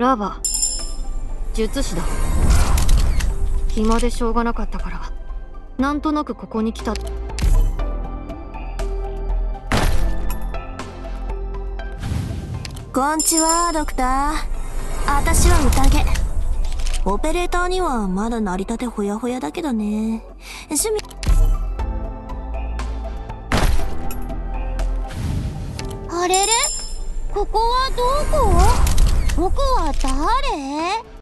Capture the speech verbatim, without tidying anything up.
ラバ術師だ。暇でしょうがなかったからなんとなくここに来た。 こんちはドクター。私は宴。オペレーターにはまだ成り立てほやほやだけどね。趣味。 あれれ、ここはどこ？僕は誰？